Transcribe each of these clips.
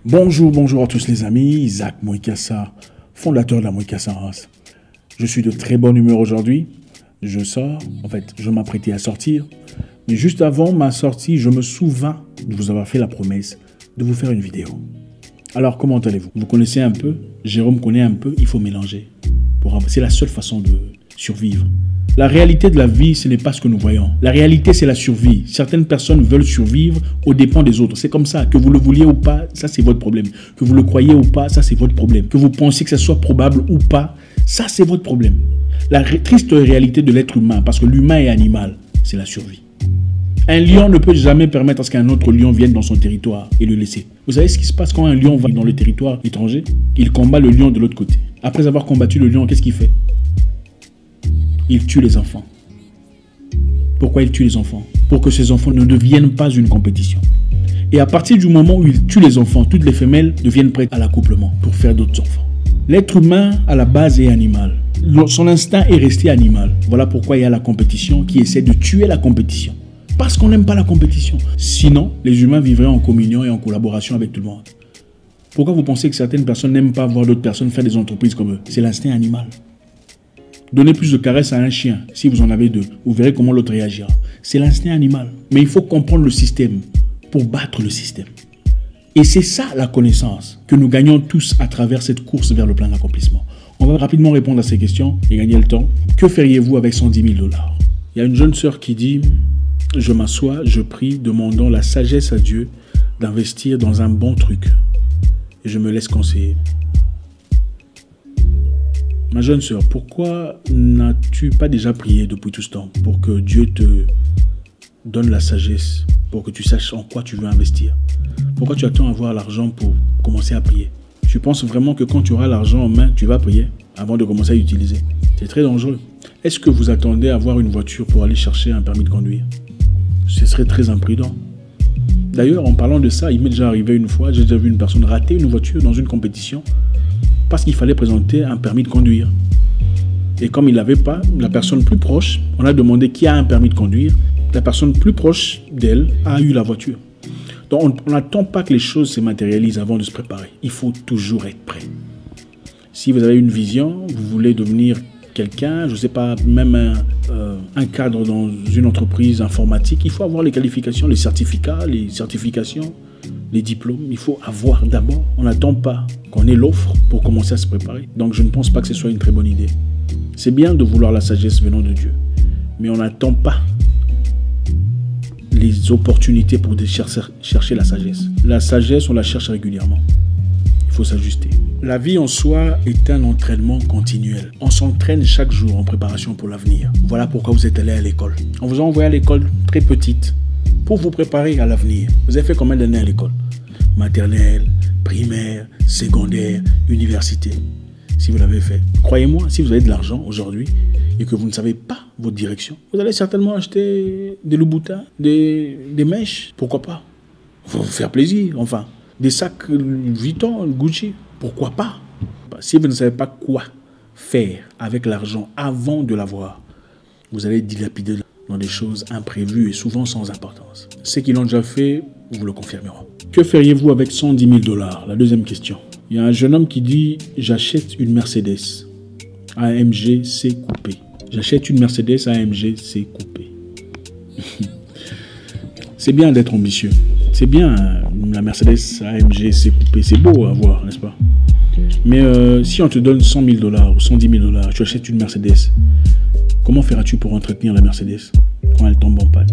Bonjour à tous les amis, Isaac Moïkassa, fondateur de la Moïkassa House. Je suis de très bonne humeur aujourd'hui. Je sors, je m'apprêtais à sortir. Mais juste avant ma sortie, je me souvins de vous avoir fait la promesse de vous faire une vidéo. Alors, comment allez-vous? Vous connaissez un peu, Jérôme connaît un peu, il faut mélanger. C'est la seule façon de survivre. La réalité de la vie, ce n'est pas ce que nous voyons. La réalité, c'est la survie. Certaines personnes veulent survivre aux dépens des autres. C'est comme ça. Que vous le vouliez ou pas, ça c'est votre problème. Que vous le croyez ou pas, ça c'est votre problème. Que vous pensiez que ça soit probable ou pas, ça c'est votre problème. La triste réalité de l'être humain, parce que l'humain est animal, c'est la survie. Un lion ne peut jamais permettre à ce qu'un autre lion vienne dans son territoire et le laisser. Vous savez ce qui se passe quand un lion va dans le territoire étranger? Il combat le lion de l'autre côté. Après avoir combattu le lion, qu'est-ce qu'il fait? Il tue les enfants. Pourquoi il tue les enfants? Pour que ces enfants ne deviennent pas une compétition. Et à partir du moment où il tue les enfants, toutes les femelles deviennent prêtes à l'accouplement pour faire d'autres enfants. L'être humain, à la base, est animal. Son instinct est resté animal. Voilà pourquoi il y a la compétition qui essaie de tuer la compétition. Parce qu'on n'aime pas la compétition. Sinon, les humains vivraient en communion et en collaboration avec tout le monde. Pourquoi vous pensez que certaines personnes n'aiment pas voir d'autres personnes faire des entreprises comme eux? C'est l'instinct animal. Donnez plus de caresses à un chien, si vous en avez deux. Vous verrez comment l'autre réagira. C'est l'instinct animal. Mais il faut comprendre le système pour battre le système. Et c'est ça la connaissance que nous gagnons tous à travers cette course vers le plein accomplissement. On va rapidement répondre à ces questions et gagner le temps. Que feriez-vous avec 110 000 $? Il y a une jeune sœur qui dit « Je m'assois, je prie, demandant la sagesse à Dieu d'investir dans un bon truc. Et je me laisse conseiller. » Ma jeune sœur, pourquoi n'as-tu pas déjà prié depuis tout ce temps pour que Dieu te donne la sagesse, pour que tu saches en quoi tu veux investir? Pourquoi tu attends avoir l'argent pour commencer à prier? Tu penses vraiment que quand tu auras l'argent en main, tu vas prier avant de commencer à l'utiliser? C'est très dangereux. Est-ce que vous attendez à avoir une voiture pour aller chercher un permis de conduire? Ce serait très imprudent. D'ailleurs, en parlant de ça, il m'est déjà arrivé une fois, j'ai déjà vu une personne rater une voiture dans une compétition parce qu'il fallait présenter un permis de conduire. Et comme il n'avait pas, la personne plus proche, on a demandé qui a un permis de conduire, la personne plus proche d'elle a eu la voiture. Donc on n'attend pas que les choses se matérialisent avant de se préparer. Il faut toujours être prêt. Si vous avez une vision, vous voulez devenir quelqu'un, je ne sais pas, même un cadre dans une entreprise informatique, il faut avoir les qualifications, les certificats, les certifications, les diplômes. Il faut avoir d'abord. On n'attend pas qu'on ait l'offre pour commencer à se préparer. Donc je ne pense pas que ce soit une très bonne idée. C'est bien de vouloir la sagesse venant de Dieu, mais on n'attend pas les opportunités pour chercher la sagesse. La sagesse, on la cherche régulièrement. Il faut s'ajuster. La vie en soi est un entraînement continuel. On s'entraîne chaque jour en préparation pour l'avenir. Voilà pourquoi vous êtes allé à l'école. On vous a envoyé à l'école très petite pour vous préparer à l'avenir. Vous avez fait combien d'années à l'école? Maternelle, primaire, secondaire, université. Si vous l'avez fait, croyez-moi, si vous avez de l'argent aujourd'hui et que vous ne savez pas votre direction, vous allez certainement acheter des Louboutin, des mèches, pourquoi pas? Faut vous faire plaisir, enfin. Des sacs Vuitton, Gucci, pourquoi pas? Si vous ne savez pas quoi faire avec l'argent avant de l'avoir, vous allez dilapider dans des choses imprévues et souvent sans importance. Ceux qui l'ont déjà fait vous le confirmeront. Que feriez-vous avec 110 000 $? La deuxième question. Il y a un jeune homme qui dit « J'achète une Mercedes AMG C coupé. J'achète une Mercedes AMG C coupé. » C'est bien d'être ambitieux. C'est bien la Mercedes AMG C coupé. C'est beau à voir, n'est-ce pas? Mais si on te donne 100 000 $ ou 110 000 $, tu achètes une Mercedes. Comment feras-tu pour entretenir la Mercedes quand elle tombe en panne?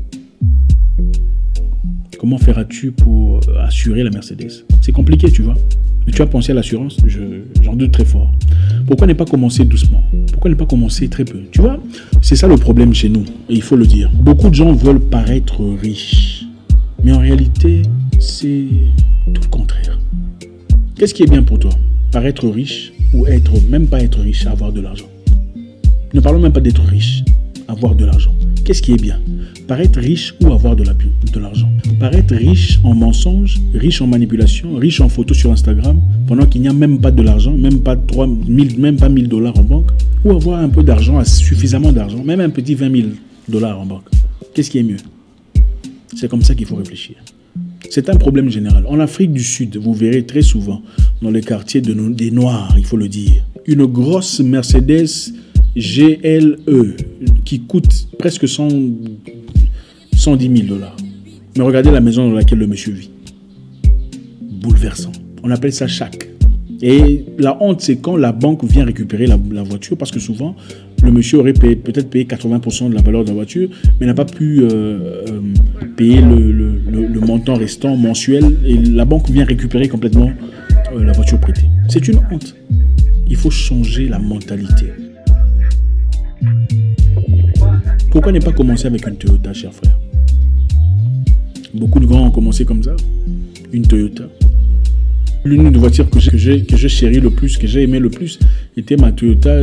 Comment feras-tu pour assurer la Mercedes? C'est compliqué, tu vois. Mais tu as pensé à l'assurance? J'en doute très fort. Pourquoi ne pas commencer doucement? Pourquoi ne pas commencer très peu? Tu vois, c'est ça le problème chez nous. Et il faut le dire. Beaucoup de gens veulent paraître riches. Mais en réalité, c'est tout le contraire. Qu'est-ce qui est bien pour toi? Paraître riche ou même pas être riche, avoir de l'argent? Ne parlons même pas d'être riche, avoir de l'argent. Qu'est-ce qui est bien? Paraître riche ou avoir de l'argent? Paraître riche en mensonges, riche en manipulation, riche en photos sur Instagram, pendant qu'il n'y a même pas de l'argent, même pas 1 000 $ en banque, ou avoir un peu d'argent, suffisamment d'argent, même un petit 20 000 $ en banque. Qu'est-ce qui est mieux? C'est comme ça qu'il faut réfléchir. C'est un problème général. En Afrique du Sud, vous verrez très souvent, dans les quartiers des Noirs, il faut le dire, une grosse Mercedes GLE qui coûte presque 110 000 $. Mais regardez la maison dans laquelle le monsieur vit. Bouleversant. On appelle ça chac. Et la honte, c'est quand la banque vient récupérer la voiture, parce que souvent, le monsieur aurait peut-être payé 80% de la valeur de la voiture, mais n'a pas pu payer le montant restant mensuel, et la banque vient récupérer complètement la voiture prêtée. C'est une honte. Il faut changer la mentalité. Pourquoi ne pas commencer avec une Toyota, cher frère? Beaucoup de grands ont commencé comme ça. Une Toyota. L'une des voitures que je chéris le plus, que j'ai aimé le plus, était ma Toyota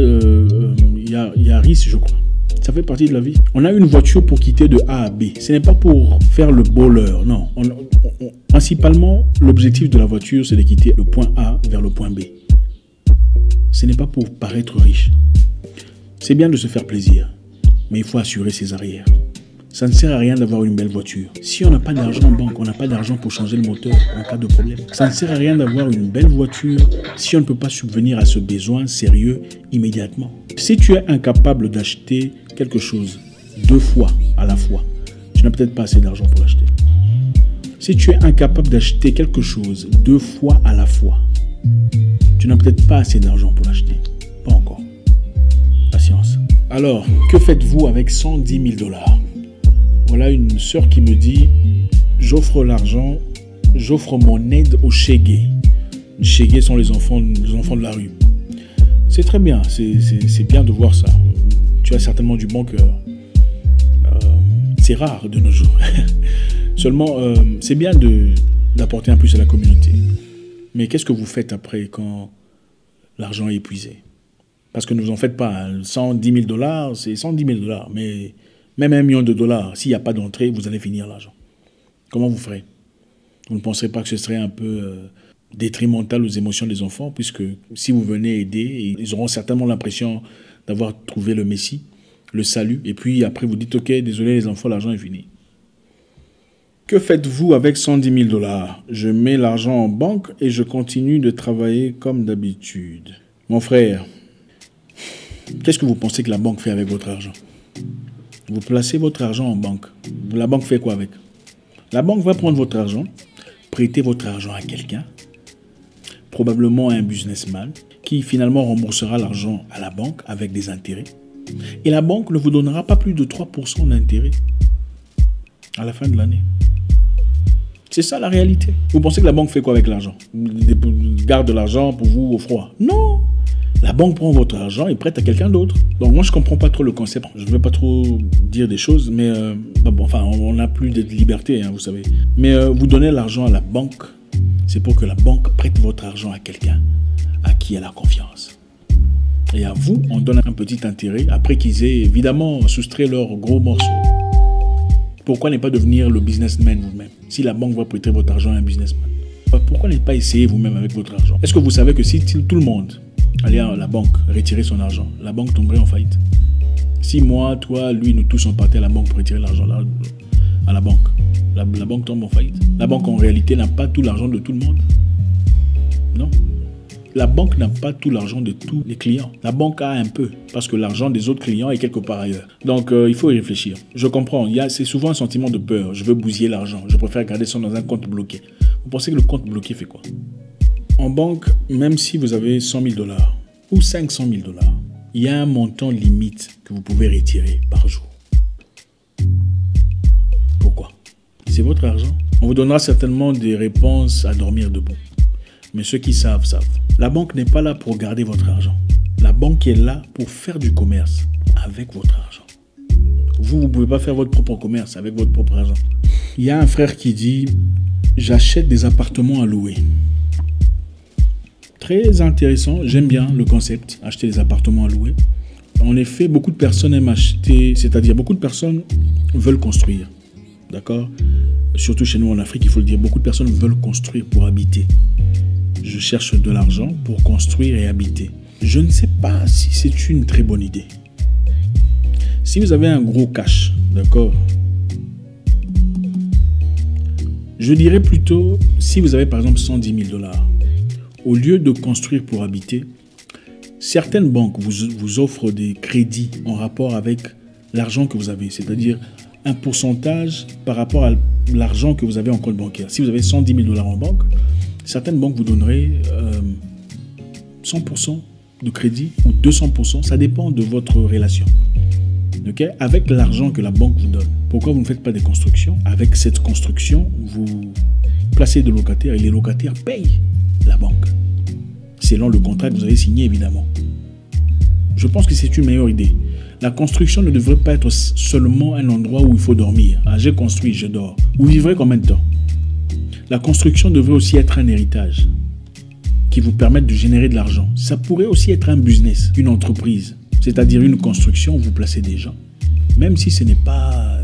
Yaris, je crois. Ça fait partie de la vie. On a une voiture pour quitter de A à B. Ce n'est pas pour faire le voleur, non. Principalement, l'objectif de la voiture, c'est de quitter le point A vers le point B. Ce n'est pas pour paraître riche. C'est bien de se faire plaisir, mais il faut assurer ses arrières. Ça ne sert à rien d'avoir une belle voiture. Si on n'a pas d'argent en banque, on n'a pas d'argent pour changer le moteur en cas de problème. Ça ne sert à rien d'avoir une belle voiture si on ne peut pas subvenir à ce besoin sérieux immédiatement. Si tu es incapable d'acheter quelque chose 2 fois à la fois, tu n'as peut-être pas assez d'argent pour l'acheter. Si tu es incapable d'acheter quelque chose 2 fois à la fois, tu n'as peut-être pas assez d'argent pour l'acheter. Pas encore. Patience. Alors, que faites-vous avec 110 000 $? Voilà une sœur qui me dit, j'offre l'argent, j'offre mon aide aux chégués. Les chégués sont les enfants de la rue. C'est très bien, c'est bien de voir ça. Tu as certainement du bon cœur. C'est rare de nos jours. Seulement, c'est bien d'apporter un plus à la communauté. Mais qu'est-ce que vous faites après quand l'argent est épuisé? Parce que ne vous en faites pas. 110 000 $, c'est 110 000 $. Mais même $1 million, s'il n'y a pas d'entrée, vous allez finir l'argent. Comment vous ferez? Vous ne penserez pas que ce serait un peu détrimental aux émotions des enfants, puisque si vous venez aider, ils auront certainement l'impression d'avoir trouvé le Messie, le salut, et puis après vous dites, ok, désolé les enfants, l'argent est fini. Que faites-vous avec 110 000 $? Je mets l'argent en banque et je continue de travailler comme d'habitude. Mon frère, qu'est-ce que vous pensez que la banque fait avec votre argent? Vous placez votre argent en banque. La banque fait quoi avec? La banque va prendre votre argent, prêter votre argent à quelqu'un, probablement à un businessman, qui finalement remboursera l'argent à la banque avec des intérêts. Et la banque ne vous donnera pas plus de 3% d'intérêt à la fin de l'année. C'est ça la réalité. Vous pensez que la banque fait quoi avec l'argent? Garde de l'argent pour vous au froid? Non. La banque prend votre argent et prête à quelqu'un d'autre. Donc moi, je ne comprends pas trop le concept. Je ne veux pas trop dire des choses, mais on n'a plus de liberté, hein, vous savez. Mais vous donnez l'argent à la banque, c'est pour que la banque prête votre argent à quelqu'un à qui elle a confiance. Et à vous, on donne un petit intérêt après qu'ils aient évidemment soustrait leur gros morceau. Pourquoi ne pas devenir le businessman vous-même? Si la banque va prêter votre argent à un businessman, pourquoi ne pas essayer vous-même avec votre argent? Est-ce que vous savez que si tout le monde allait à la banque retirer son argent, la banque tomberait en faillite? Si moi, toi, lui, nous tous on partait à la banque pour retirer l'argent à la banque, la banque tombe en faillite. La banque en réalité n'a pas tout l'argent de tout le monde. Non. La banque n'a pas tout l'argent de tous les clients. La banque a un peu, parce que l'argent des autres clients est quelque part ailleurs. Donc, il faut y réfléchir. Je comprends, c'est souvent un sentiment de peur. Je veux bousiller l'argent. Je préfère garder ça dans un compte bloqué. Vous pensez que le compte bloqué fait quoi? En banque, même si vous avez 100 000 $ ou 500 000 $, il y a un montant limite que vous pouvez retirer par jour. Pourquoi? C'est votre argent. On vous donnera certainement des réponses à dormir debout. Mais ceux qui savent, savent. La banque n'est pas là pour garder votre argent. La banque est là pour faire du commerce avec votre argent. Vous ne pouvez pas faire votre propre commerce avec votre propre argent. Il y a un frère qui dit « J'achète des appartements à louer ». Très intéressant, j'aime bien le concept, acheter des appartements à louer. En effet, beaucoup de personnes aiment acheter, c'est-à-dire beaucoup de personnes veulent construire. D'accord? Surtout chez nous en Afrique, il faut le dire, beaucoup de personnes veulent construire pour habiter. Je cherche de l'argent pour construire et habiter. Je ne sais pas si c'est une très bonne idée. Si vous avez un gros cash, d'accord? Je dirais plutôt, si vous avez par exemple 110 000 $, au lieu de construire pour habiter, certaines banques vous offrent des crédits en rapport avec l'argent que vous avez, c'est-à-dire un pourcentage par rapport à l'argent que vous avez en compte bancaire. Si vous avez 110 000 $ en banque, certaines banques vous donneraient 100% de crédit ou 200%, ça dépend de votre relation. Okay? Avec l'argent que la banque vous donne. Pourquoi vous ne faites pas des constructions? Avec cette construction, vous placez des locataires et les locataires payent la banque. Selon le contrat que vous avez signé, évidemment. Je pense que c'est une meilleure idée. La construction ne devrait pas être seulement un endroit où il faut dormir. Ah, j'ai construit, je dors. Vous vivrez combien de temps? La construction devrait aussi être un héritage qui vous permette de générer de l'argent. Ça pourrait aussi être un business, une entreprise, c'est-à-dire une construction où vous placez des gens. Même si ce n'est pas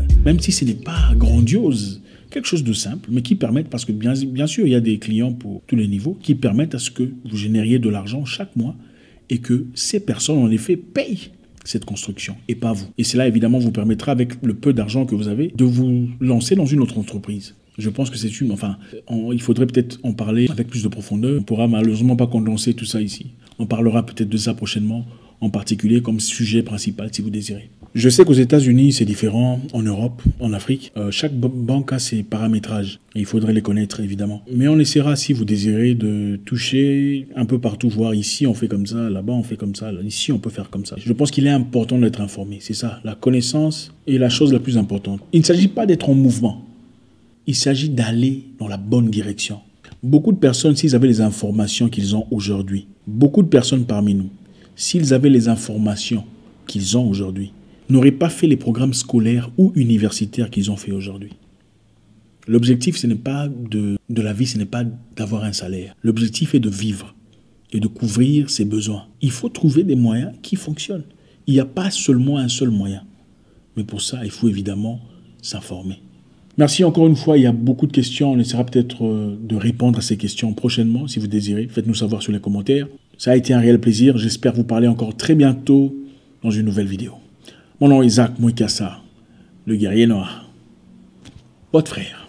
grandiose, quelque chose de simple, mais qui permettent, parce que bien sûr, il y a des clients pour tous les niveaux, qui permettent à ce que vous génériez de l'argent chaque mois et que ces personnes, en effet, payent cette construction et pas vous. Et cela, évidemment, vous permettra, avec le peu d'argent que vous avez, de vous lancer dans une autre entreprise. Je pense que c'est il faudrait peut-être en parler avec plus de profondeur. On ne pourra malheureusement pas condenser tout ça ici. On parlera peut-être de ça prochainement, en particulier comme sujet principal si vous désirez. Je sais qu'aux États-Unis, c'est différent, en Europe, en Afrique. Chaque banque a ses paramétrages et il faudrait les connaître évidemment. Mais on essaiera, si vous désirez, de toucher un peu partout, voir ici on fait comme ça, là-bas on fait comme ça, ici on peut faire comme ça. Je pense qu'il est important d'être informé, c'est ça. La connaissance est la chose la plus importante. Il ne s'agit pas d'être en mouvement, il s'agit d'aller dans la bonne direction. Beaucoup de personnes, s'ils avaient les informations qu'ils ont aujourd'hui, beaucoup de personnes parmi nous, s'ils avaient les informations qu'ils ont aujourd'hui, n'auraient pas fait les programmes scolaires ou universitaires qu'ils ont fait aujourd'hui. L'objectif, ce n'est pas de la vie, ce n'est pas d'avoir un salaire. L'objectif est de vivre et de couvrir ses besoins. Il faut trouver des moyens qui fonctionnent. Il n'y a pas seulement un seul moyen. Mais pour ça, il faut évidemment s'informer. Merci encore une fois, il y a beaucoup de questions. On essaiera peut-être de répondre à ces questions prochainement, si vous désirez. Faites-nous savoir sur les commentaires. Ça a été un réel plaisir. J'espère vous parler encore très bientôt dans une nouvelle vidéo. Mon nom est Isaac Mouikassa, le guerrier noir. Votre frère.